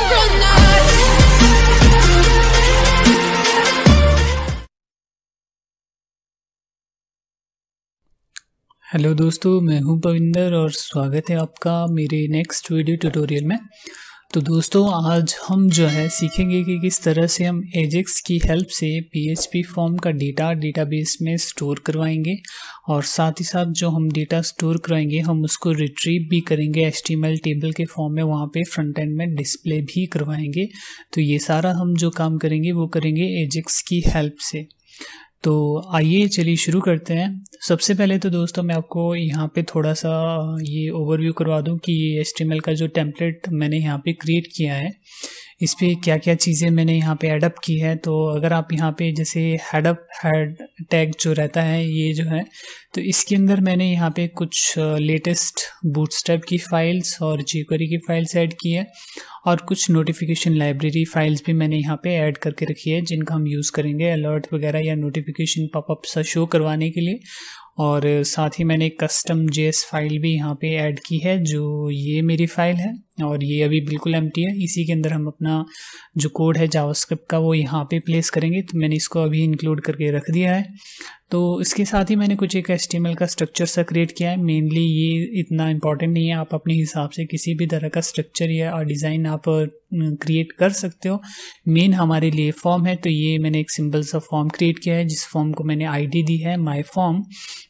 Hello दोस्तों, मैं हूं पविंदर और स्वागत है आपका मेरे नेक्स्ट वीडियो ट्यूटोरियल में। तो दोस्तों, आज हम जो है सीखेंगे कि किस तरह से हम एजेक्स की हेल्प से पीएचपी फॉर्म का डेटाबेस में स्टोर करवाएंगे और साथ ही साथ जो हम डेटा स्टोर करवाएंगे हम उसको रिट्रीव भी करेंगे एचटीएमएल टेबल के फॉर्म में, वहाँ पे फ्रंट एंड में डिस्प्ले भी करवाएंगे। तो ये सारा हम जो काम करेंगे वो करेंगे एजेक्स की हेल्प से। तो आइए चलिए शुरू करते हैं। सबसे पहले तो दोस्तों मैं आपको यहाँ पे थोड़ा सा ये ओवरव्यू करवा दूँ कि ये HTML का जो टेम्पलेट मैंने यहाँ पे क्रिएट किया है इस पर क्या क्या चीज़ें मैंने यहाँ पे एडअप की है। तो अगर आप यहाँ पे जैसे हेड टैग जो रहता है ये जो है, तो इसके अंदर मैंने यहाँ पे कुछ लेटेस्ट बूटस्ट्रैप की फाइल्स और jQuery की फाइल्स ऐड की है और कुछ नोटिफिकेशन लाइब्रेरी फाइल्स भी मैंने यहाँ पे ऐड करके रखी है जिनका हम यूज़ करेंगे अलर्ट वगैरह या नोटिफिकेशन पॉपअप सा शो करवाने के लिए। और साथ ही मैंने एक कस्टम JS फाइल भी यहाँ पे ऐड की है, जो ये मेरी फाइल है और ये अभी बिल्कुल एम्प्टी है। इसी के अंदर हम अपना जो कोड है जावास्क्रिप्ट का वो यहाँ पे प्लेस करेंगे। तो मैंने इसको अभी इंक्लूड करके रख दिया है। तो इसके साथ ही मैंने कुछ एक HTML का स्ट्रक्चर सा क्रिएट किया है। मेनली ये इतना इंपॉर्टेंट नहीं है, आप अपने हिसाब से किसी भी तरह का स्ट्रक्चर या डिज़ाइन आप क्रिएट कर सकते हो। मेन हमारे लिए फॉर्म है, तो ये मैंने एक सिंपल सा फॉर्म क्रिएट किया है जिस फॉर्म को मैंने ID दी है माई फॉर्म।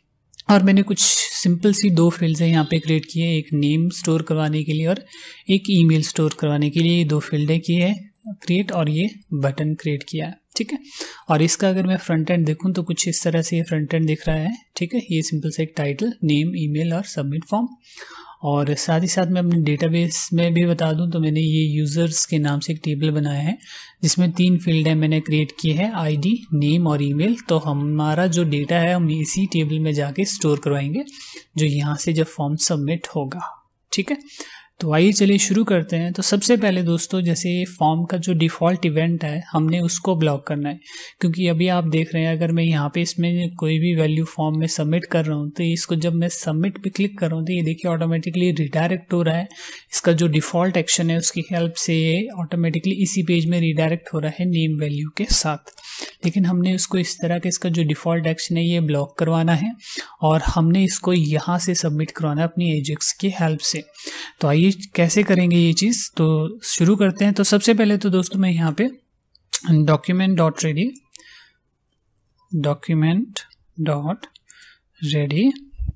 और मैंने कुछ सिंपल सी दो फील्ड्स हैं यहाँ पे क्रिएट की है, एक नेम स्टोर करवाने के लिए और एक ईमेल स्टोर करवाने के लिए। ये दो फील्डें की है क्रिएट और ये बटन क्रिएट किया है, ठीक है। और इसका अगर मैं फ्रंट एंड देखूँ तो कुछ इस तरह से ये फ्रंट एंड दिख रहा है, ठीक है। ये सिंपल सा एक टाइटल, नेम, ईमेल और सबमिट फॉर्म। और साथ ही साथ मैं अपने डेटाबेस में भी बता दूं तो मैंने ये यूज़र्स के नाम से एक टेबल बनाया है जिसमें 3 फील्ड है मैंने क्रिएट की है, ID, नेम और ईमेल। तो हमारा जो डेटा है हम इसी टेबल में जाके स्टोर करवाएंगे जो यहाँ से जब फॉर्म सबमिट होगा, ठीक है। तो आइए चलिए शुरू करते हैं। तो सबसे पहले दोस्तों, जैसे फॉर्म का जो डिफ़ॉल्ट इवेंट है हमने उसको ब्लॉक करना है, क्योंकि अभी आप देख रहे हैं अगर मैं यहाँ पे इसमें कोई भी वैल्यू फॉर्म में सबमिट कर रहा हूँ तो इसको जब मैं सबमिट पे क्लिक कर रहा हूँ तो ये देखिए ऑटोमेटिकली रिडायरेक्ट हो रहा है। इसका जो डिफ़ॉल्ट एक्शन है उसकी हेल्प से ये ऑटोमेटिकली इसी पेज में रिडायरेक्ट हो रहा है नेम वैल्यू के साथ। लेकिन हमने उसको इस तरह के इसका जो डिफ़ॉल्ट एक्शन है ये ब्लॉक करवाना है और हमने इसको यहाँ से सबमिट करवाना है अपनी एजेक्स की हेल्प से। तो आइए कैसे करेंगे ये चीज़, तो शुरू करते हैं। तो सबसे पहले तो दोस्तों मैं यहाँ पे document.ready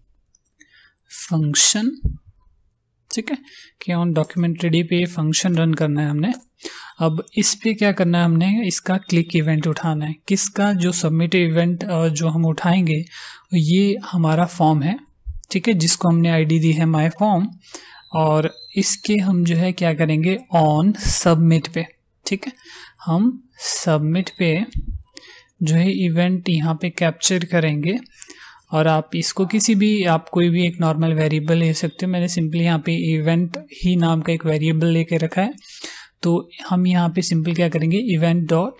फंक्शन, ठीक है, कि ऑन डॉक्यूमेंट रेडी पे फंक्शन रन करना है हमने। अब इस पे क्या करना है, हमने इसका क्लिक इवेंट उठाना है। किसका? जो सबमिट इवेंट जो हम उठाएंगे ये हमारा फॉर्म है, ठीक है, जिसको हमने ID दी है माई फॉर्म। और इसके हम जो है क्या करेंगे, ऑन सबमिट पे, ठीक है, हम सबमिट पे जो है इवेंट यहाँ पे कैप्चर करेंगे। और आप इसको किसी भी, आप कोई भी एक नॉर्मल वेरिएबल ले सकते हो। मैंने सिंपली यहाँ पे इवेंट ही नाम का एक वेरिएबल लेके रखा है। तो हम यहाँ पे सिंपल क्या करेंगे, इवेंट डॉट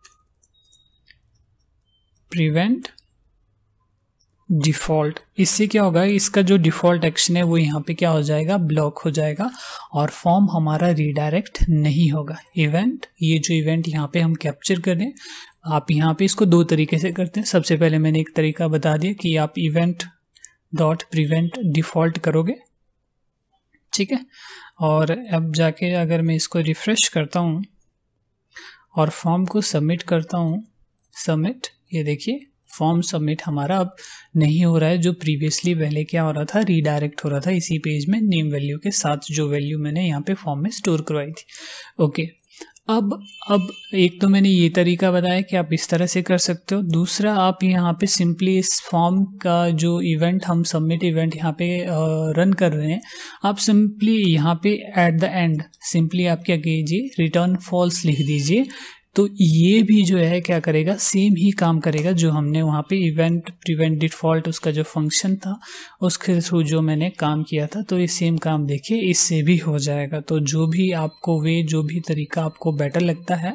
प्रिवेंट डिफ़ॉल्ट। इससे क्या होगा, इसका जो डिफ़ॉल्ट एक्शन है वो यहाँ पे क्या हो जाएगा, ब्लॉक हो जाएगा और फॉर्म हमारा रीडायरेक्ट नहीं होगा। इवेंट, ये जो इवेंट यहाँ पे हम कैप्चर करें, आप यहाँ पे इसको 2 तरीके से करते हैं। सबसे पहले मैंने एक तरीका बता दिया कि आप इवेंट डॉट प्रिवेंट डिफ़ॉल्ट करोगे, ठीक है। और अब जाके अगर मैं इसको रिफ़्रेश करता हूँ और फॉर्म को सबमिट करता हूँ, सबमिट, ये देखिए फॉर्म सबमिट हमारा अब नहीं हो रहा है। जो प्रीवियसली पहले क्या हो रहा था, रीडायरेक्ट हो रहा था इसी पेज में नेम वैल्यू के साथ, जो वैल्यू मैंने यहाँ पे फॉर्म में स्टोर करवाई थी। ओके, अब एक तो मैंने ये तरीका बताया कि आप इस तरह से कर सकते हो। दूसरा, आप यहाँ पे सिंपली इस फॉर्म का जो इवेंट हम सबमिट इवेंट यहाँ पे रन कर रहे हैं, आप सिंपली यहाँ पे एट द एंड सिंपली आप क्या कीजिए, रिटर्न फॉल्स लिख दीजिए। तो ये भी जो है क्या करेगा, सेम ही काम करेगा जो हमने वहाँ पे इवेंट प्रिवेंट डिफ़ॉल्ट उसका जो फंक्शन था उसके थ्रू जो मैंने काम किया था। तो ये सेम काम देखिए इससे भी हो जाएगा। तो जो भी आपको जो भी तरीका आपको बेटर लगता है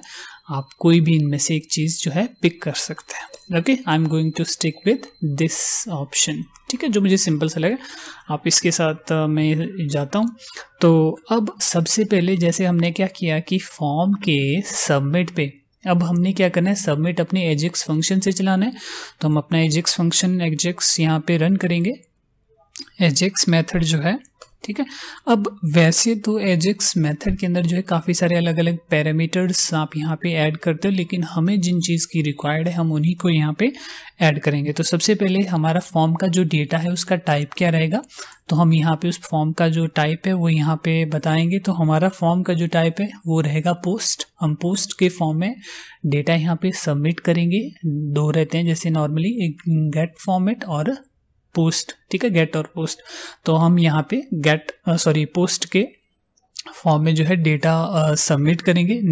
आप कोई भी इनमें से एक चीज़ जो है पिक कर सकते हैं। Okay, I am going to stick with this option, ठीक है, जो मुझे सिंपल सा लगे। आप इसके साथ मैं जाता हूँ। तो अब सबसे पहले जैसे हमने क्या किया कि फॉर्म के सबमिट पे अब हमने क्या करना है, सबमिट अपने एजेक्स फंक्शन से चलाना है। तो हम अपना एजेक्स फंक्शन एजेक्स यहाँ पे रन करेंगे, एजेक्स मेथड जो है, ठीक है। अब वैसे तो एजेक्स मेथड के अंदर जो है काफ़ी सारे अलग अलग पैरामीटर्स आप यहाँ पे ऐड करते हो, लेकिन हमें जिन चीज़ की रिक्वायर्ड है हम उन्हीं को यहाँ पे ऐड करेंगे। तो सबसे पहले हमारा फॉर्म का जो डेटा है उसका टाइप क्या रहेगा, तो हम यहाँ पे उस फॉर्म का जो टाइप है वो यहाँ पे बताएंगे। तो हमारा फॉर्म का जो टाइप है वो रहेगा पोस्ट। हम पोस्ट के फॉर्म में डेटा यहाँ पे सबमिट करेंगे। दो रहते हैं जैसे नॉर्मली, एक गेट फॉर्मेट और पोस्ट, ठीक है, गेट और पोस्ट। तो हम यहाँ पे पोस्ट के फॉर्म में जो है डेटा सबमिट करेंगे।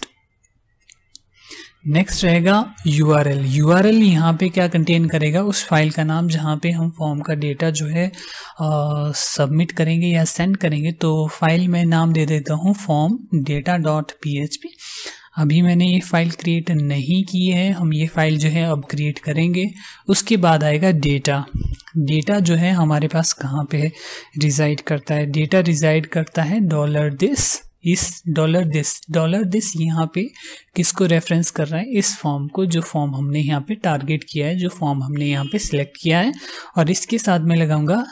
नेक्स्ट रहेगा यूआरएल यहाँ पे क्या कंटेन करेगा, उस फाइल का नाम जहाँ पे हम फॉर्म का डेटा जो है सबमिट करेंगे या सेंड करेंगे। तो फाइल में नाम दे देता हूँ formdata.php। अभी मैंने ये फाइल क्रिएट नहीं की है, हम ये फाइल जो है अब क्रिएट करेंगे। उसके बाद आएगा डेटा जो है हमारे पास कहाँ पे रिजाइड करता है, डेटा रिजाइड करता है $this। इस $this यहाँ पे किसको रेफरेंस कर रहा है, इस फॉर्म को, जो फॉर्म हमने यहाँ पे टारगेट किया है, जो फॉर्म हमने यहाँ पे सिलेक्ट किया है। और इसके साथ में लगाऊंगा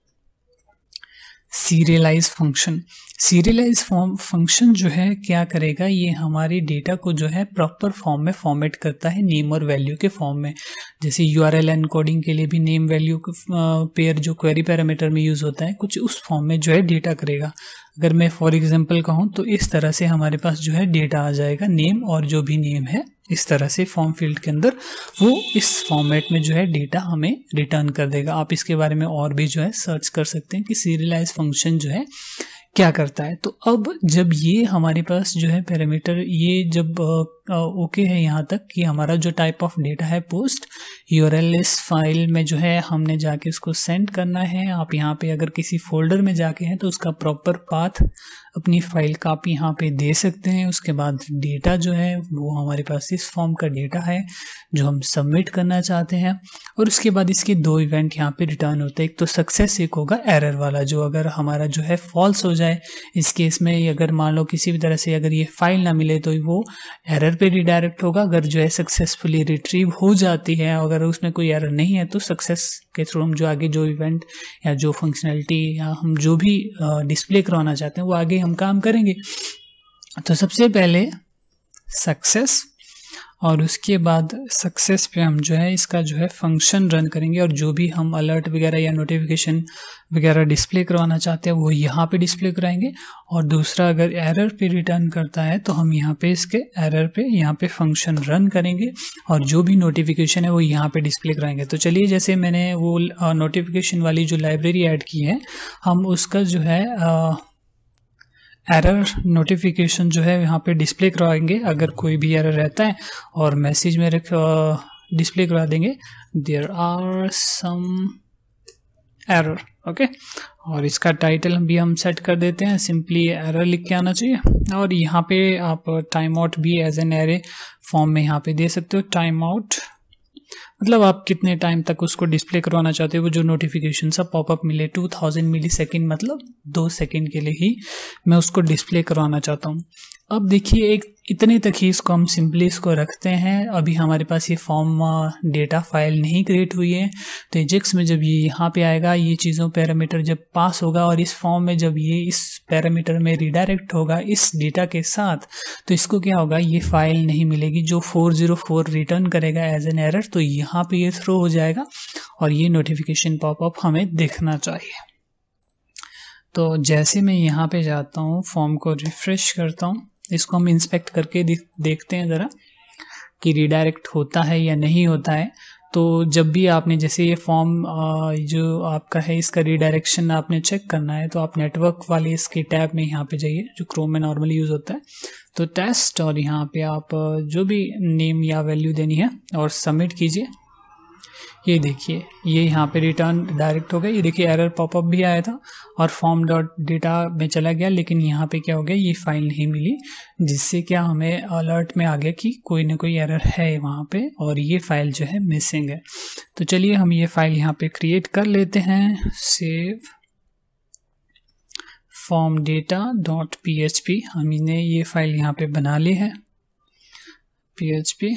सीरियलाइज फंक्शन जो है क्या करेगा, ये हमारे डेटा को जो है प्रॉपर फॉर्म में फॉर्मेट करता है, नेम और वैल्यू के फॉर्म में। जैसे यूआरएल एनकोडिंग के लिए भी नेम वैल्यू पेयर जो क्वेरी पैरामीटर में यूज होता है, कुछ उस फॉर्म में जो है डेटा करेगा। अगर मैं फॉर एग्जांपल कहूँ तो इस तरह से हमारे पास जो है डेटा आ जाएगा, नेम और जो भी नेम है इस तरह से फॉर्म फील्ड के अंदर वो इस फॉर्मेट में जो है डेटा हमें रिटर्न कर देगा। आप इसके बारे में और भी जो है सर्च कर सकते हैं कि सीरियलाइज फंक्शन जो है क्या करता है। तो अब जब ये हमारे पास जो है पैरामीटर ये जब ओके है यहाँ तक कि हमारा जो टाइप ऑफ डेटा है पोस्ट, यूआरएल इस फाइल में जो है हमने जाके उसको सेंड करना है। आप यहाँ पे अगर किसी फोल्डर में जाके हैं तो उसका प्रॉपर पाथ अपनी फाइल का आप यहाँ पे दे सकते हैं। उसके बाद डेटा जो है वो हमारे पास इस फॉर्म का डेटा है जो हम सबमिट करना चाहते हैं। और उसके बाद इसके दो इवेंट यहाँ पे रिटर्न होते हैं, एक तो सक्सेस, एक होगा एरर वाला, जो अगर हमारा जो है फॉल्स हो जाए इस केस में, अगर मान लो किसी भी तरह से अगर ये फाइल ना मिले तो वो एरर पे रिडायरेक्ट होगा। अगर जो है सक्सेसफुली रिट्रीव हो जाती है, अगर उसमें कोई एरर नहीं है तो सक्सेस के थ्रू हम जो आगे जो इवेंट या जो फंक्शनैलिटी या हम जो भी डिस्प्ले करवाना चाहते हैं वो आगे हम काम करेंगे। तो सबसे पहले सक्सेस, और उसके बाद सक्सेस पे हम जो है इसका जो है फंक्शन रन करेंगे, और जो भी हम अलर्ट वगैरह या नोटिफिकेशन वगैरह डिस्प्ले करवाना चाहते हैं वो यहाँ पे डिस्प्ले कराएंगे। और दूसरा, अगर एरर पे रिटर्न करता है तो हम यहाँ पे इसके एरर पे यहाँ पे फंक्शन रन करेंगे, और जो भी नोटिफिकेशन है वो यहाँ पे डिस्प्ले कराएंगे। तो चलिए, जैसे मैंने वो नोटिफिकेशन वाली जो लाइब्रेरी ऐड की है, हम उसका जो है एरर नोटिफिकेशन जो है यहाँ पे डिस्प्ले करवाएंगे। अगर कोई भी एरर रहता है और मैसेज में डिस्प्ले करवा देंगे there are some error, okay. और इसका टाइटल भी हम सेट कर देते हैं, सिंपली एरर लिख के आना चाहिए। और यहाँ पे आप टाइम आउट भी एज एन एरे फॉर्म में यहाँ पे दे सकते हो। टाइम आउट मतलब आप कितने टाइम तक उसको डिस्प्ले करवाना चाहते हो, वो जो नोटिफिकेशन सा पॉपअप मिले 2000 मिली सेकेंड, मतलब 2 सेकेंड के लिए ही मैं उसको डिस्प्ले करवाना चाहता हूँ। अब देखिए, एक इतने तक ही इसको हम सिंपली इसको रखते हैं। अभी हमारे पास ये फॉर्म डेटा फाइल नहीं क्रिएट हुई है, तो एजेक्स में जब ये यहाँ पे आएगा, ये चीज़ों पैरामीटर जब पास होगा और इस फॉर्म में जब ये इस पैरामीटर में रिडायरेक्ट होगा इस डेटा के साथ, तो इसको क्या होगा, ये फाइल नहीं मिलेगी जो 404 रिटर्न करेगा एज एन एरर। तो यहाँ पे ये थ्रो हो जाएगा और ये नोटिफिकेशन पॉपअप हमें देखना चाहिए। तो जैसे मैं यहाँ पे जाता हूँ, फॉर्म को रिफ्रेश करता हूँ, इसको हम इंस्पेक्ट करके देखते हैं ज़रा कि रिडायरेक्ट होता है या नहीं होता है। तो जब भी आपने जैसे ये फॉर्म जो आपका है इसका रिडायरेक्शन आपने चेक करना है, तो आप नेटवर्क वाले इसके टैब में यहाँ पे जाइए जो क्रोम में नॉर्मली यूज़ होता है, तो टेस्ट, और यहाँ पे आप जो भी नेम या वैल्यू देनी है और सबमिट कीजिए। ये देखिए ये यहाँ पे रिटर्न डायरेक्ट हो गया। ये देखिए एरर पॉपअप भी आया था और फॉर्म डॉट डेटा में चला गया, लेकिन यहाँ पे क्या हो गया, ये फाइल नहीं मिली, जिससे क्या हमें अलर्ट में आ गया कि कोई ना कोई एरर है वहाँ पे और ये फाइल जो है मिसिंग है। तो चलिए हम ये फाइल यहाँ पे क्रिएट कर लेते हैं। Save form data dot PHP, हमने ये फाइल यहाँ पे बना ली है PHP।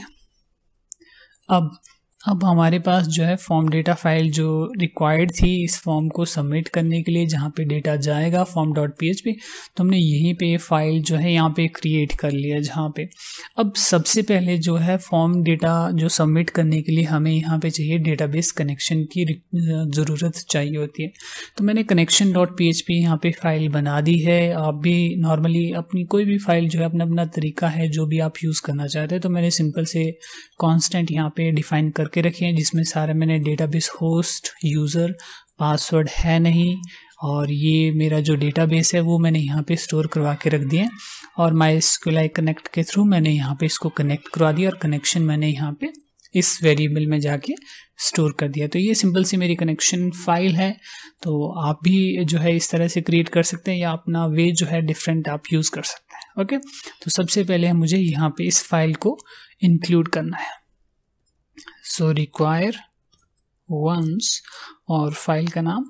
अब हमारे पास जो है फॉर्म डेटा फाइल जो रिक्वायर्ड थी इस फॉर्म को सबमिट करने के लिए, जहाँ पे डेटा जाएगा फॉर्म डॉट PHP, तो हमने यहीं पे ये फाइल जो है यहाँ पे क्रिएट कर लिया। जहाँ पे अब सबसे पहले जो है फॉर्म डेटा जो सबमिट करने के लिए हमें यहाँ पे चाहिए डेटाबेस कनेक्शन की ज़रूरत चाहिए होती है। तो मैंने कनेक्शन डॉट PHP यहाँ पे फाइल बना दी है। आप भी नॉर्मली अपनी कोई भी फाइल जो है अपना अपना तरीका है जो भी आप यूज़ करना चाहते हैं। तो मैंने सिंपल से कॉन्स्टेंट यहाँ पे डिफाइन करके रखे हैं, जिसमें सारे मैंने डेटाबेस होस्ट यूज़र पासवर्ड है नहीं, और ये मेरा जो डेटाबेस है वो मैंने यहाँ पे स्टोर करवा के रख दिए, और MySQL कनेक्ट के थ्रू मैंने यहाँ पे इसको कनेक्ट करवा दिया और कनेक्शन मैंने यहाँ पे इस वेरिएबल में जाके स्टोर कर दिया। तो ये सिंपल सी मेरी कनेक्शन फाइल है। तो आप भी जो है इस तरह से क्रिएट कर सकते हैं या अपना वे जो है डिफरेंट आप यूज़ कर सकते हैं। ओके, तो सबसे पहले मुझे यहाँ पे इस फाइल को इंक्लूड करना है। सो रिक्वायर वंस और फाइल का नाम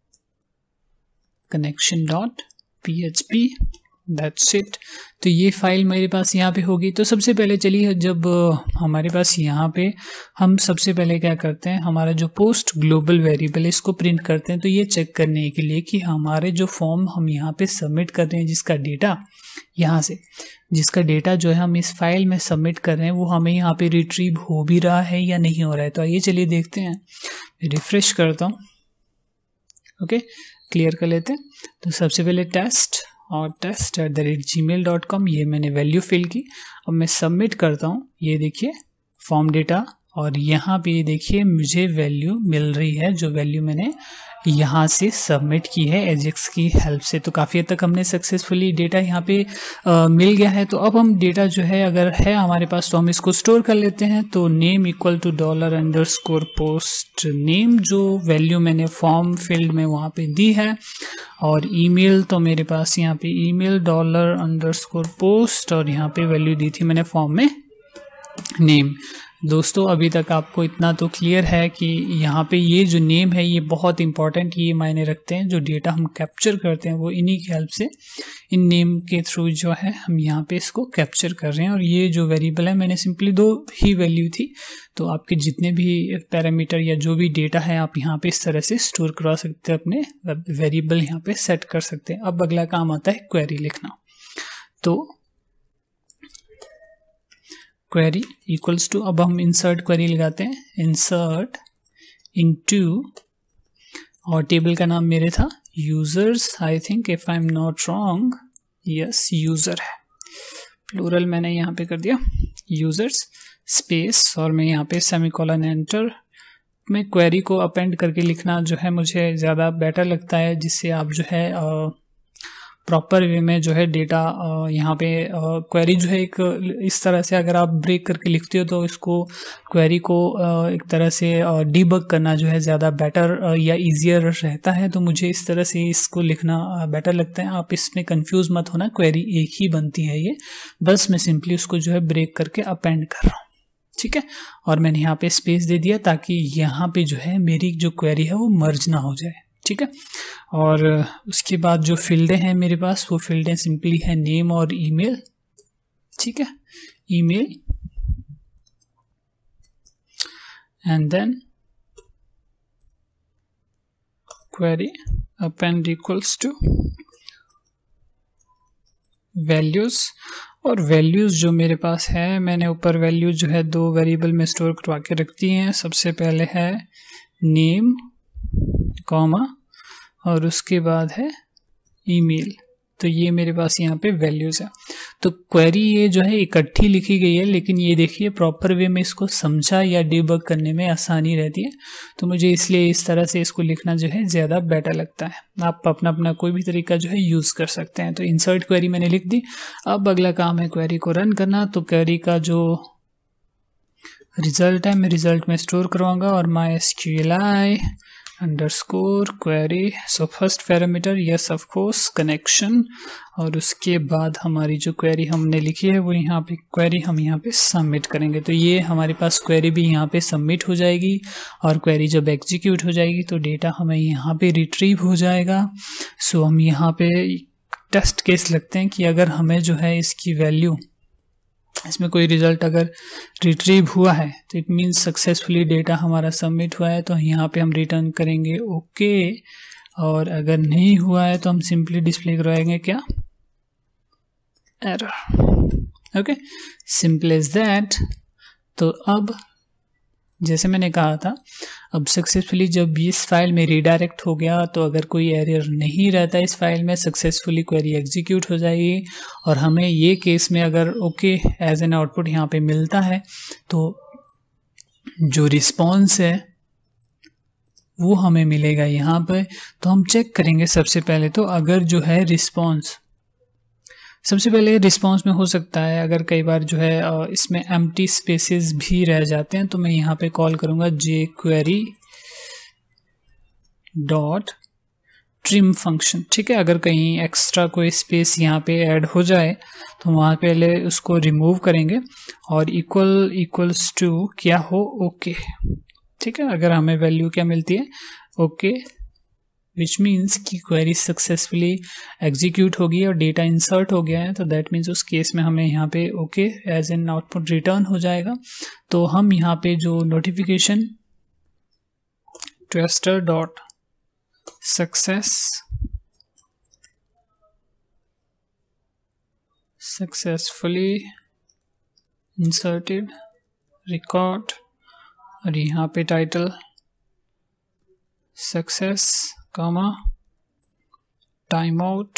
connection dot PHP, that's it. तो ये फाइल मेरे पास यहाँ पे होगी। तो सबसे पहले चलिए, जब हमारे पास यहाँ पे हम सबसे पहले क्या करते हैं, हमारा जो पोस्ट ग्लोबल वेरिएबल है इसको प्रिंट करते हैं। तो ये चेक करने के लिए कि हमारे जो फॉर्म हम यहाँ पे सबमिट कर रहे हैं, जिसका डेटा यहाँ से जिसका डेटा जो है हम इस फाइल में सबमिट कर रहे हैं, वो हमें यहाँ पे रिट्रीव हो भी रहा है या नहीं हो रहा है। तो आइए चलिए देखते हैं। रिफ्रेश करता हूँ। ओके, क्लियर कर लेते हैं। तो सबसे पहले टेस्ट और test@gmail.com, ये मैंने वैल्यू फिल की। अब मैं सबमिट करता हूँ। ये देखिए फॉर्म डेटा, और यहाँ पे देखिए मुझे वैल्यू मिल रही है, जो वैल्यू मैंने यहाँ से सबमिट की है एजेक्स की हेल्प से। तो काफ़ी हद तक हमने सक्सेसफुली डेटा यहाँ पे मिल गया है। तो अब हम डेटा जो है अगर है हमारे पास तो हम इसको स्टोर कर लेते हैं। तो name equal to $_post name, जो वैल्यू मैंने फॉर्म फील्ड में वहाँ पे दी है, और ईमेल तो मेरे पास यहाँ पे ईमेल $_post, और यहाँ पे वैल्यू दी थी मैंने फॉर्म में नेम। दोस्तों अभी तक आपको इतना तो क्लियर है कि यहाँ पे ये जो नेम है ये बहुत इंपॉर्टेंट ये मायने रखते हैं। जो डेटा हम कैप्चर करते हैं वो इन्हीं की हेल्प से, इन नेम के थ्रू जो है हम यहाँ पे इसको कैप्चर कर रहे हैं। और ये जो वेरिएबल है मैंने सिंपली 2 ही वैल्यू थी। तो आपके जितने भी पैरामीटर या जो भी डेटा है आप यहाँ पे इस तरह से स्टोर करवा सकते हैं, अपने वेरिएबल यहाँ पे सेट कर सकते हैं। अब अगला काम आता है क्वेरी लिखना। तो क्वेरी इक्वल्स टू, अब हम इंसर्ट क्वेरी लगाते हैं, इंसर्ट इनटू, और टेबल का नाम मेरे था users, I think if I am not wrong, yes user है, प्लूरल मैंने यहाँ पे कर दिया यूजर्स, स्पेस, और मैं यहाँ पे सेमीकोलन एंटर। मैं क्वेरी को अपेंड करके लिखना जो है मुझे ज़्यादा बेटर लगता है, जिससे आप जो है प्रॉपर वे में जो है डेटा यहाँ पे क्वेरी जो है एक इस तरह से अगर आप ब्रेक करके लिखते हो तो इसको क्वेरी को एक तरह से डीबग करना जो है ज़्यादा बेटर या इजियर रहता है। तो मुझे इस तरह से इसको लिखना बेटर लगता है। आप इसमें कंफ्यूज मत होना, क्वेरी एक ही बनती है ये, बस मैं सिंपली उसको जो है ब्रेक करके अपेंड कर रहा हूँ, ठीक है। और मैंने यहाँ पे स्पेस दे दिया ताकि यहाँ पे जो है मेरी जो क्वेरी है वो मर्ज ना हो जाए, ठीक है। और उसके बाद जो फील्डें हैं मेरे पास, वो फील्डें सिंपली है नेम और ईमेल, ठीक है, email, and then query append equals to values. और वैल्यूज जो मेरे पास है, मैंने ऊपर वैल्यू जो है 2 वेरिएबल में स्टोर करवा के रखती हैं। सबसे पहले है नेम कॉमा, और उसके बाद है ईमेल। तो ये मेरे पास यहाँ पे वैल्यूज है। तो क्वेरी ये जो है इकट्ठी लिखी गई है, लेकिन ये देखिए प्रॉपर वे में इसको समझा या डिबग करने में आसानी रहती है। तो मुझे इसलिए इस तरह से इसको लिखना जो है ज़्यादा बेटर लगता है। आप अपना अपना कोई भी तरीका जो है यूज़ कर सकते हैं। तो इंसर्ट क्वेरी मैंने लिख दी। अब अगला काम है क्वेरी को रन करना। तो क्वेरी का जो रिजल्ट है, मैं रिजल्ट में स्टोर करवाऊंगा और MySQLi underscore query. So first parameter yes of course connection, और उसके बाद हमारी जो क्वेरी हमने लिखी है वो यहाँ पे क्वेरी हम यहाँ पे सबमिट करेंगे। तो ये हमारे पास क्वेरी भी यहाँ पे सबमिट हो जाएगी, और क्वेरी जब एग्जीक्यूट हो जाएगी तो डेटा हमें यहाँ पे रिट्रीव हो जाएगा। सो हम यहाँ पे टेस्ट केस लगते हैं कि अगर हमें जो है इसकी वैल्यू, इसमें कोई रिजल्ट अगर रिट्रीव हुआ है तो इट मीन्स सक्सेसफुली डेटा हमारा सबमिट हुआ है, तो यहाँ पे हम रिटर्न करेंगे ओके। और अगर नहीं हुआ है तो हम सिंपली डिस्प्ले करवाएंगे क्या, error. Okay, simple as that. तो अब जैसे मैंने कहा था, अब सक्सेसफुली जब इस फाइल में रीडायरेक्ट हो गया तो अगर कोई एरर नहीं रहता इस फाइल में, सक्सेसफुली क्वेरी एग्जीक्यूट हो जाएगी। और हमें ये केस में अगर ओके एज एन आउटपुट यहाँ पे मिलता है तो जो रिस्पॉन्स है वो हमें मिलेगा यहाँ पे। तो हम चेक करेंगे सबसे पहले, तो अगर जो है रिस्पॉन्स, सबसे पहले रिस्पॉन्स में हो सकता है अगर कई बार जो है इसमें एम्प्टी स्पेसेस भी रह जाते हैं, तो मैं यहाँ पे कॉल करूँगा jQuery डॉट ट्रिम फंक्शन। ठीक है, अगर कहीं एक्स्ट्रा कोई स्पेस यहाँ पे ऐड हो जाए तो वहाँ पहले उसको रिमूव करेंगे और इक्वल्स टू क्या हो ओके। ठीक है, अगर हमें वैल्यू क्या मिलती है ओके, विच मीन्स कि क्वेरी सक्सेसफुली एग्जीक्यूट होगी और डेटा इंसर्ट हो गया है, तो दैट मीन्स उस केस में हमें यहाँ पे okay as an output return हो जाएगा। तो हम यहाँ पे जो notification twister dot successfully inserted record, और यहाँ पे title success comma timeout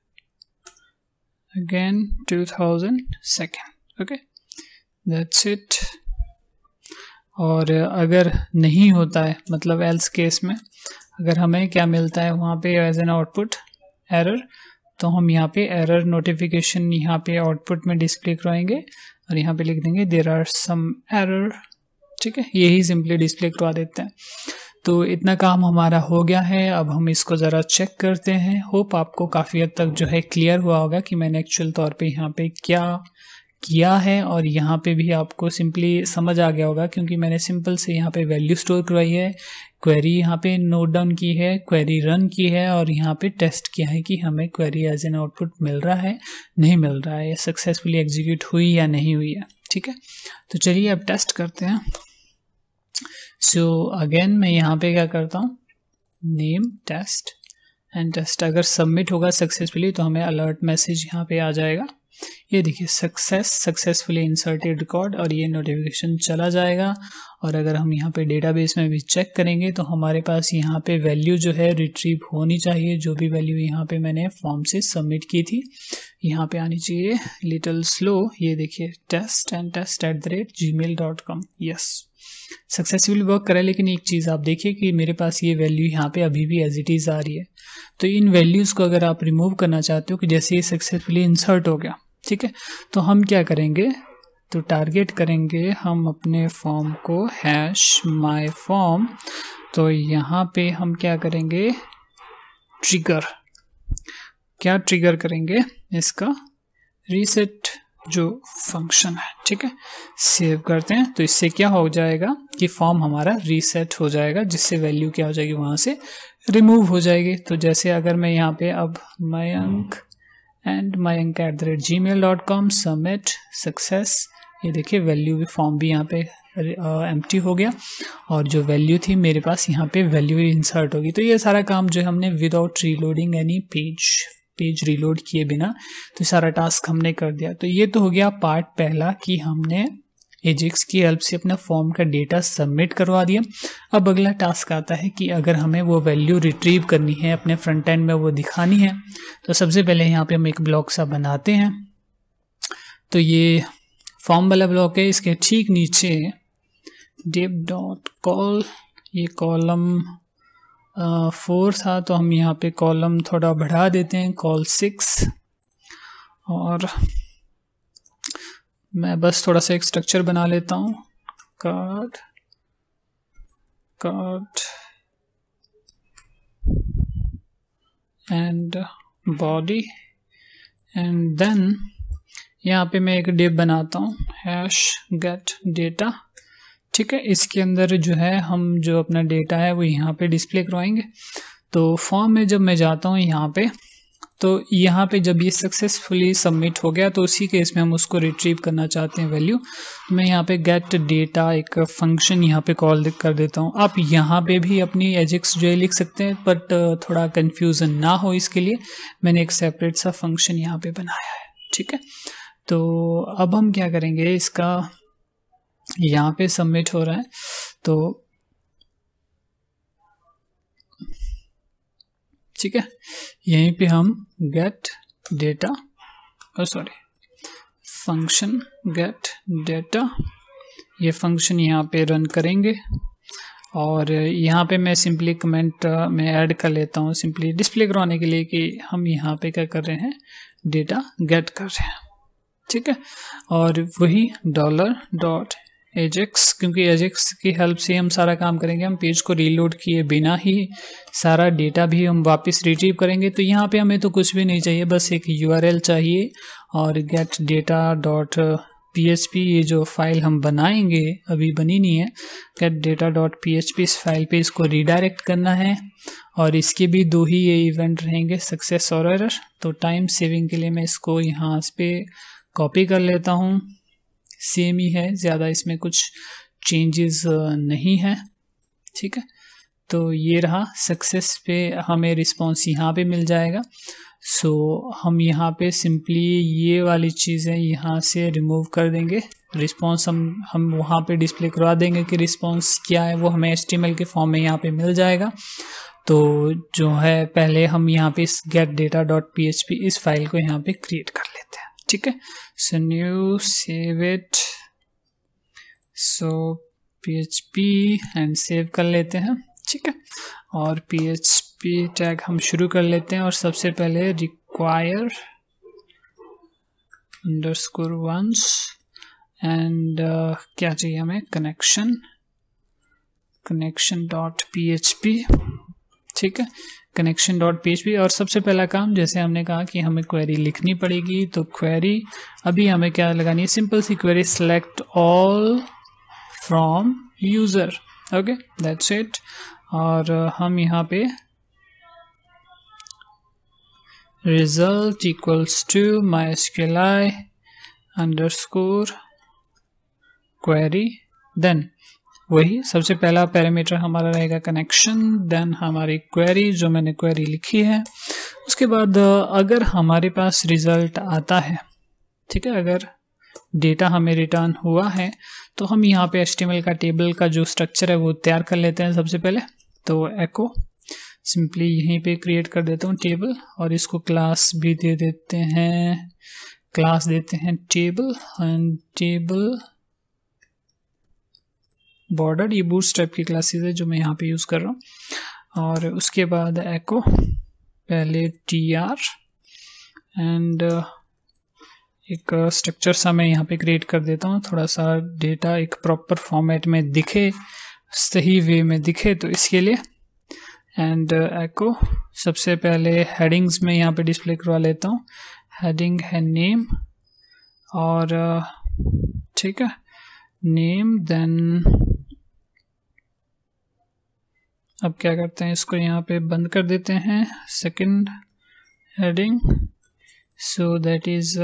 again 2000 second। okay, that's it। और अगर नहीं होता है, मतलब एल्स केस में अगर हमें क्या मिलता है वहाँ पे एज एन आउटपुट एरर, तो हम यहाँ पे एरर नोटिफिकेशन यहाँ पे आउटपुट में डिस्प्ले करवाएंगे और यहाँ पे लिख देंगे देयर आर सम एरर। ठीक है, यही सिंपली डिस्प्ले करवा देते हैं। तो इतना काम हमारा हो गया है। अब हम इसको ज़रा चेक करते हैं। होप आपको काफ़ी हद तक जो है क्लियर हुआ होगा कि मैंने एक्चुअल तौर पे यहाँ पे क्या किया है, और यहाँ पे भी आपको सिंपली समझ आ गया होगा क्योंकि मैंने सिंपल से यहाँ पे वैल्यू स्टोर करवाई है, क्वेरी यहाँ पे नोट डाउन की है, क्वेरी रन की है, और यहाँ पे टेस्ट किया है कि हमें क्वेरी एज एन आउटपुट मिल रहा है नहीं मिल रहा है, सक्सेसफुली एग्जीक्यूट हुई या नहीं हुई है। ठीक है, तो चलिए अब टेस्ट करते हैं। सो अगेन मैं यहाँ पे क्या करता हूँ, नेम टेस्ट एंड टेस्ट। अगर सबमिट होगा सक्सेसफुली तो हमें अलर्ट मैसेज यहाँ पे आ जाएगा। ये देखिए सक्सेसफुली इंसर्टेड रिकॉर्ड, और ये नोटिफिकेशन चला जाएगा। और अगर हम यहाँ पे डेटाबेस में भी चेक करेंगे तो हमारे पास यहाँ पे वैल्यू जो है रिट्रीव होनी चाहिए, जो भी वैल्यू यहाँ पे मैंने फॉर्म से सबमिट की थी यहाँ पे आनी चाहिए। लिटिल स्लो, ये देखिए test@gmail.com। यस, सक्सेसफुली वर्क करा। लेकिन एक चीज़ आप देखिए कि मेरे पास ये वैल्यू यहाँ पे अभी भी एज इट इज़ आ रही है। तो इन वैल्यूज़ को अगर आप रिमूव करना चाहते हो कि जैसे ये सक्सेसफुली इंसर्ट हो गया, ठीक है, तो हम क्या करेंगे, तो टारगेट करेंगे हम अपने फॉर्म को #my form। तो यहाँ पे हम क्या करेंगे, ट्रिगर, क्या ट्रिगर करेंगे, इसका रीसेट जो फंक्शन है। ठीक है, सेव करते हैं। तो इससे क्या हो जाएगा कि फॉर्म हमारा रीसेट हो जाएगा, जिससे वैल्यू क्या हो जाएगी, वहाँ से रिमूव हो जाएगी। तो जैसे अगर मैं यहाँ पे अब mayank@gmail.com सबमिट सक्सेस, ये देखिए वैल्यू भी फॉर्म भी यहाँ पे एम्प्टी हो गया, और जो वैल्यू थी मेरे पास यहाँ पे वैल्यू इंसर्ट होगी। तो ये सारा काम जो हमने without reloading any page reload किए बिना, तो सारा टास्क हमने कर दिया। तो ये तो हो गया पार्ट पहला कि हमने एजेक्स की हेल्प से अपना फॉर्म का डेटा सबमिट करवा दिया। अब अगला टास्क आता है कि अगर हमें वो वैल्यू रिट्रीव करनी है, अपने फ्रंट एंड में वो दिखानी है, तो सबसे पहले यहाँ पे हम एक ब्लॉक सा बनाते हैं। तो ये फॉर्म वाला ब्लॉक है, इसके ठीक नीचे div.call, ये कॉलम 4 था, तो हम यहाँ पे कॉलम थोड़ा बढ़ा देते हैं, कॉल 6, और मैं बस थोड़ा सा एक स्ट्रक्चर बना लेता हूँ card and body, and then यहाँ पे मैं एक div बनाता हूँ #get_data। ठीक है, इसके अंदर जो है हम जो अपना डेटा है वो यहाँ पे डिस्प्ले करवाएंगे। तो फॉर्म में जब मैं जाता हूँ यहाँ पे, तो यहाँ पे जब ये सक्सेसफुली सबमिट हो गया तो उसी केस में हम उसको रिट्रीव करना चाहते हैं वैल्यू। तो मैं यहाँ पे गेट डेटा एक फंक्शन यहाँ पे कॉल कर देता हूँ। आप यहाँ पे भी अपनी एजेक्स जो है लिख सकते हैं, बट थोड़ा कन्फ्यूज़न ना हो इसके लिए मैंने एक सेपरेट सा फंक्शन यहाँ पे बनाया है। ठीक है, तो अब हम क्या करेंगे, इसका यहाँ पे सबमिट हो रहा है तो ठीक है, यहीं पे हम get data function get data ये फंक्शन यहाँ पे रन करेंगे। और यहाँ पे मैं सिंपली कमेंट में ऐड कर लेता हूँ सिंपली डिस्प्ले करवाने के लिए कि हम यहाँ पे क्या कर रहे हैं, डेटा गेट कर रहे हैं। ठीक है, और वही $.ajax, क्योंकि ajax की हेल्प से हम सारा काम करेंगे। हम पेज को रीलोड किए बिना ही सारा डेटा भी हम वापस रिट्रीव करेंगे। तो यहाँ पे हमें तो कुछ भी नहीं चाहिए, बस एक URL चाहिए और getData.php ये जो फाइल हम बनाएंगे, अभी बनी नहीं है, getData.php इस फाइल पे इसको रीडायरेक्ट करना है। और इसके भी दो ही ये इवेंट रहेंगे, सक्सेस और एरर। तो टाइम सेविंग के लिए मैं इसको यहाँ पे कॉपी कर लेता हूँ, सेम ही है, ज़्यादा इसमें कुछ चेंजेस नहीं है। ठीक है, तो ये रहा सक्सेस पे हमें रिस्पॉन्स यहाँ पे मिल जाएगा। सो हम यहाँ पे सिंपली ये वाली चीज़ें यहाँ से रिमूव कर देंगे। रिस्पॉन्स हम वहाँ पे डिस्प्ले करवा देंगे कि रिस्पॉन्स क्या है, वो हमें HTML के फॉर्म में यहाँ पे मिल जाएगा। तो जो है पहले हम यहाँ पे इस getData.php इस फाइल को यहाँ पे क्रिएट कर लेते हैं। ठीक है, so new save it, so PHP and save कर लेते हैं। ठीक है, और PHP टैग हम शुरू कर लेते हैं और सबसे पहले require _once एंड क्या चाहिए हमें, connection.php। ठीक है, connection.php। और सबसे पहला काम, जैसे हमने कहा कि हमें क्वेरी लिखनी पड़ेगी, तो क्वेरी अभी हमें क्या लगानी है, सिंपल सी query, select all from user। Okay, that's it. और हम यहाँ पे result equals to mysqli underscore query, then वही सबसे पहला पैरामीटर हमारा रहेगा कनेक्शन, देन हमारी क्वेरी जो मैंने क्वेरी लिखी है। उसके बाद अगर हमारे पास रिजल्ट आता है, ठीक है, अगर डेटा हमें रिटर्न हुआ है, तो हम यहाँ पे HTML का टेबल का जो स्ट्रक्चर है वो तैयार कर लेते हैं सबसे पहले। तो एको सिंपली यहीं पे क्रिएट कर देता हूँ टेबल, और इसको क्लास भी दे देते हैं, क्लास देते हैं टेबल एंड टेबल बॉर्डर। ये बूटस्ट्रैप की क्लासेस है जो मैं यहाँ पे यूज़ कर रहा हूँ। और उसके बाद एको पहले tr एंड एक स्ट्रक्चर सा मैं यहाँ पे क्रिएट कर देता हूँ, थोड़ा सा डेटा एक प्रॉपर फॉर्मेट में दिखे, सही वे में दिखे, तो इसके लिए। एंड एको सबसे पहले हेडिंग्स में यहाँ पे डिस्प्ले करवा लेता हूँ। हेडिंग है नेम, और ठीक है, नेम, देन अब क्या करते हैं, इसको यहाँ पे बंद कर देते हैं, second heading, so that is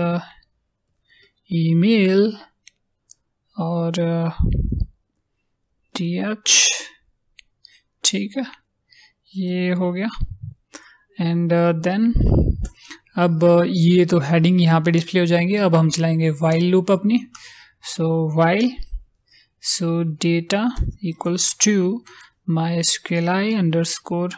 email, और th, ठीक है, ये हो गया। एंड देन अब ये तो हेडिंग यहाँ पे डिस्प्ले हो जाएंगे। अब हम चलाएंगे वाइल लूप अपनी। So while, so data equals to mysqli underscore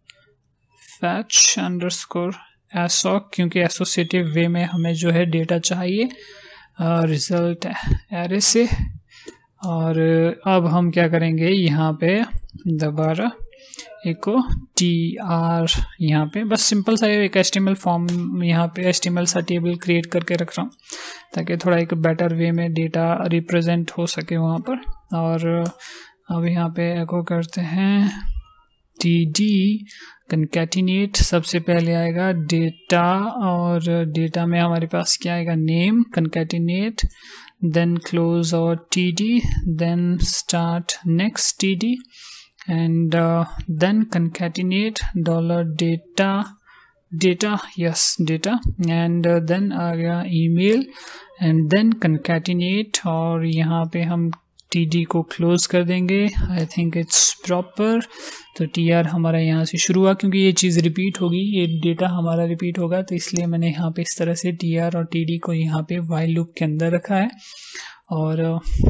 fetch underscore assoc, क्योंकि एसोसिएटिव वे में हमें जो है डेटा चाहिए रिजल्ट एरे से। और अब हम क्या करेंगे, यहाँ पे दोबारा इको tr यहाँ पे बस सिंपल सा एक HTML फॉर्म यहाँ पे HTML सा टेबल क्रिएट करके रख रहा हूँ ताकि थोड़ा एक बेटर वे में डेटा रिप्रेजेंट हो सके वहाँ पर। और अब यहाँ पे एको करते हैं td कंकैटिनेट, सबसे पहले आएगा डेटा और डेटा में हमारे पास क्या आएगा नेम, कंकैटिनेट, देन क्लोज और td, then start next td and then concatenate $data yes data and then आ गया email and then concatenate और यहाँ पे हम td को क्लोज कर देंगे। I think it's proper. तो tr हमारा यहाँ से शुरू हुआ क्योंकि ये चीज़ रिपीट होगी, ये डेटा हमारा रिपीट होगा, तो इसलिए मैंने यहाँ पे इस तरह से tr और td को यहाँ पे while लूप के अंदर रखा है। और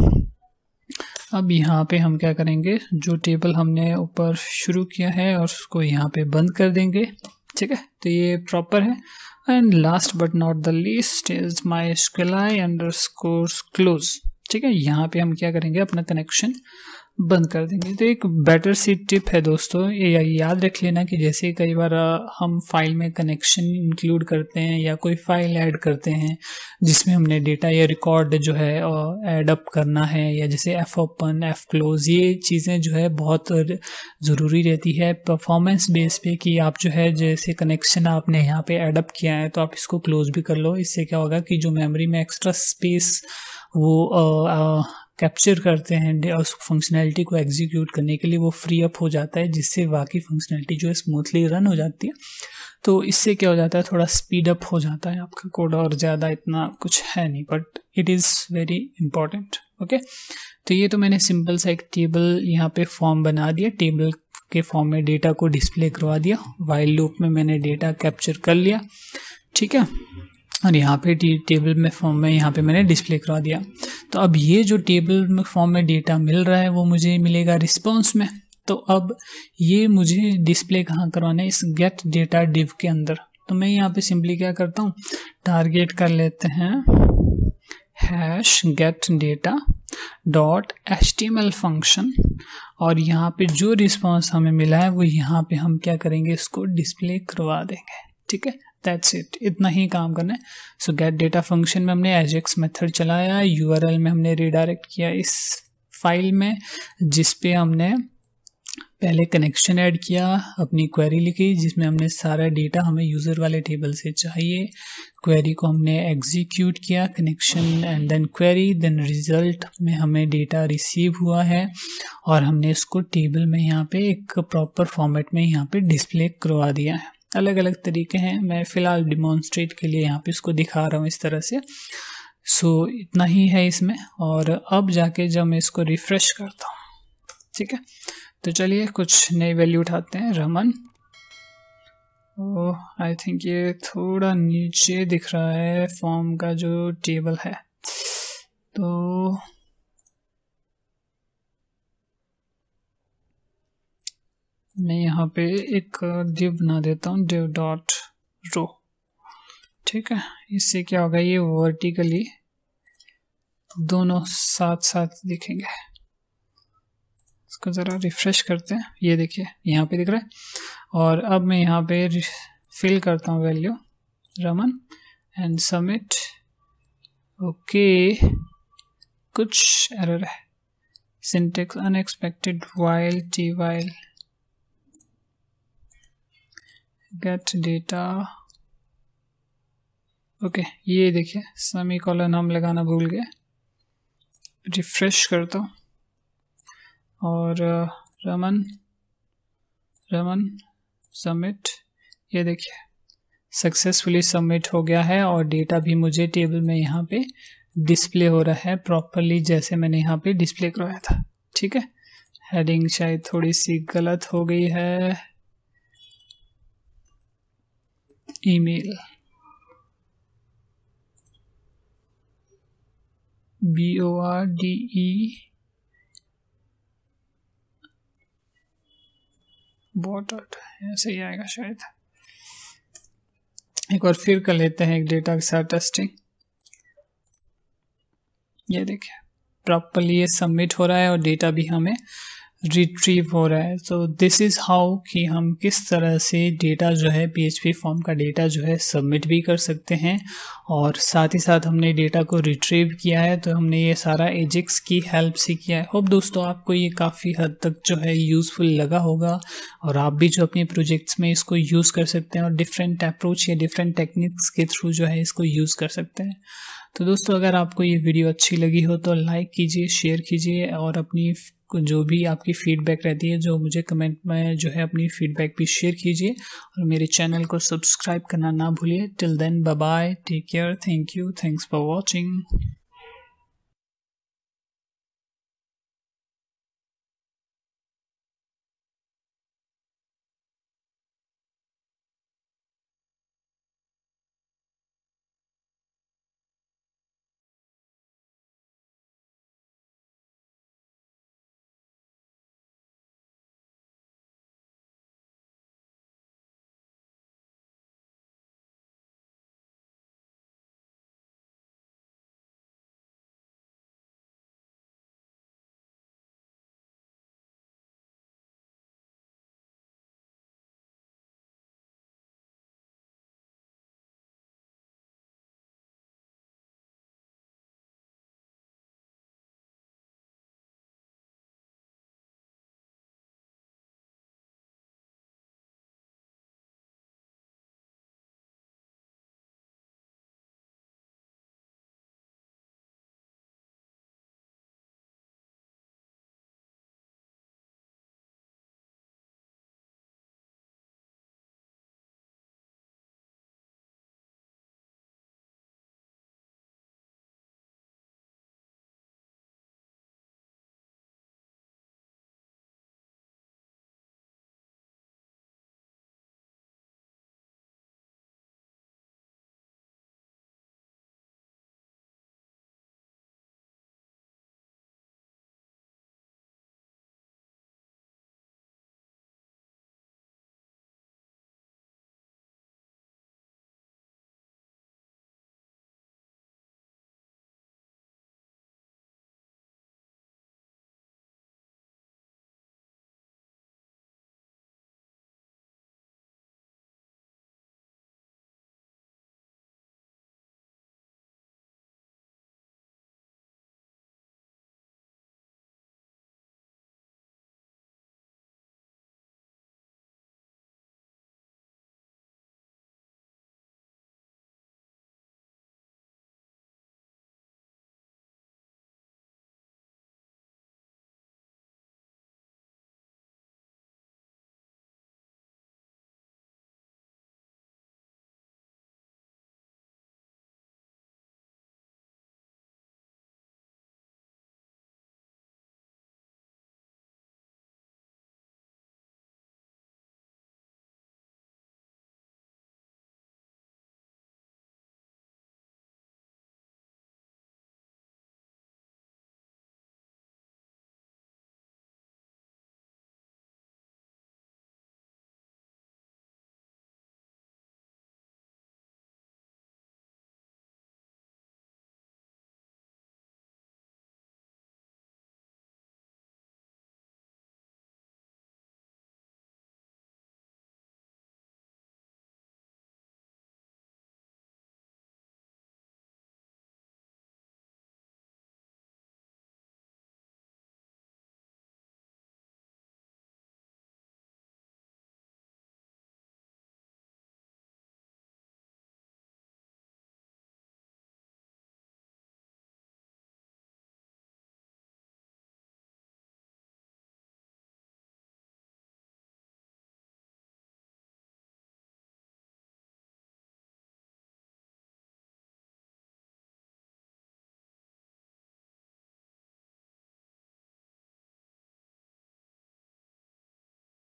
अब यहाँ पे हम क्या करेंगे, जो टेबल हमने ऊपर शुरू किया है और उसको यहाँ पे बंद कर देंगे। ठीक है, तो ये प्रॉपर है। And last but not the least is MySQLi underscore close. ठीक है, यहाँ पे हम क्या करेंगे, अपना कनेक्शन बंद कर देंगे। तो एक बेटर सी टिप है दोस्तों, ये याद रख लेना कि जैसे कई बार हम फाइल में कनेक्शन इंक्लूड करते हैं या कोई फाइल ऐड करते हैं जिसमें हमने डेटा या रिकॉर्ड जो है ऐड अप करना है, या जैसे fopen, fclose, ये चीज़ें जो है बहुत ज़रूरी रहती है परफॉर्मेंस बेस पे कि आप जो है जैसे कनेक्शन आपने यहाँ पे ऐड अप किया है तो आप इसको क्लोज भी कर लो। इससे क्या होगा कि जो मेमोरी में एक्स्ट्रा स्पेस वो कैप्चर करते हैं उस फंक्शनैलिटी को एग्जीक्यूट करने के लिए, वो फ्री अप हो जाता है, जिससे बाकी फंक्शनैलिटी जो है स्मूथली रन हो जाती है। तो इससे क्या हो जाता है, थोड़ा स्पीड अप हो जाता है आपका कोड, और ज़्यादा इतना कुछ है नहीं, but it is very important. Okay, तो ये तो मैंने सिंपल सा एक टेबल यहाँ पे फॉर्म बना दिया, टेबल के फॉर्म में डेटा को डिस्प्ले करवा दिया, वाइल लूप में मैंने डेटा कैप्चर कर लिया। ठीक है, और यहाँ पे टेबल में फॉर्म में यहाँ पे मैंने डिस्प्ले करवा दिया। तो अब ये जो टेबल में फॉर्म में डेटा मिल रहा है वो मुझे मिलेगा रिस्पॉन्स में। तो अब ये मुझे डिस्प्ले कहाँ करवाना है, इस गेट डेटा डिव के अंदर। तो मैं यहाँ पे सिंपली क्या करता हूँ, टारगेट कर लेते हैं hash get data dot HTML function, और यहाँ पे जो रिस्पॉन्स हमें मिला है वो यहाँ पे हम क्या करेंगे, इसको डिस्प्ले करवा देंगे। ठीक है, दैट्स इट, इतना ही काम करना है। सो गेट डेटा फंक्शन में हमने एजेक्स मेथड चलाया, URL में हमने रिडायरेक्ट किया इस फाइल में जिस पे हमने पहले कनेक्शन ऐड किया, अपनी क्वेरी लिखी जिसमें हमने सारा डेटा हमें यूज़र वाले टेबल से चाहिए, क्वेरी को हमने एग्जीक्यूट किया, connection and then query, then result में हमें डेटा रिसीव हुआ है और हमने इसको टेबल में यहाँ पे एक प्रॉपर फॉर्मेट में यहाँ पे डिस्प्ले करवा दिया है। अलग अलग तरीके हैं, मैं फ़िलहाल डिमॉन्स्ट्रेट के लिए यहाँ पे इसको दिखा रहा हूँ इस तरह से। सो इतना ही है इसमें। और अब जाके जब मैं इसको रिफ़्रेश करता हूँ, ठीक है, तो चलिए कुछ नई वैल्यू उठाते हैं। रमन, ओह आई थिंक ये थोड़ा नीचे दिख रहा है फॉर्म का जो टेबल है, तो मैं यहाँ पे एक div बना देता हूँ, div डॉट रो। ठीक है, इससे क्या होगा, ये वर्टिकली दोनों साथ साथ दिखेंगे। इसको ज़रा रिफ्रेश करते हैं, ये देखिए यहाँ पे दिख रहा है। और अब मैं यहाँ पे फिल करता हूँ value Raman and submit. Okay, कुछ एरर है, syntax unexpected while t while get data. Okay, ये देखिए सेमीकोलन हम लगाना भूल गए। रिफ्रेश करता हूँ और रमन सबमिट, ये देखिए सक्सेसफुली सबमिट हो गया है और डेटा भी मुझे टेबल में यहाँ पे डिस्प्ले हो रहा है प्रॉपरली जैसे मैंने यहाँ पे डिस्प्ले करवाया था। ठीक है, हेडिंग शायद थोड़ी सी गलत हो गई है, ईमेल BORDE बॉटड ऐसे ही आएगा शायद। एक बार फिर कर लेते हैं एक डेटा के साथ टेस्टिंग। ये देखिए प्रॉपरली ये सबमिट हो रहा है और डेटा भी हमें रिट्रीव हो रहा है। तो दिस इज़ हाउ कि हम किस तरह से डेटा जो है PHP फॉर्म का डेटा जो है सबमिट भी कर सकते हैं, और साथ ही साथ हमने डेटा को रिट्रीव किया है। तो हमने ये सारा एजेक्स की हेल्प से किया है। होप दोस्तों आपको ये काफ़ी हद तक जो है यूज़फुल लगा होगा, और आप भी जो अपने प्रोजेक्ट्स में इसको यूज़ कर सकते हैं और डिफरेंट अप्रोच या डिफरेंट टेक्निक्स के थ्रू जो है इसको यूज़ कर सकते हैं। तो दोस्तों अगर आपको ये वीडियो अच्छी लगी हो तो लाइक कीजिए, शेयर कीजिए, और अपनी जो भी आपकी फीडबैक रहती है जो मुझे कमेंट में जो है अपनी फीडबैक भी शेयर कीजिए, और मेरे चैनल को सब्सक्राइब करना ना भूलिए। Till then bye bye, take care, thank you, thanks for watching.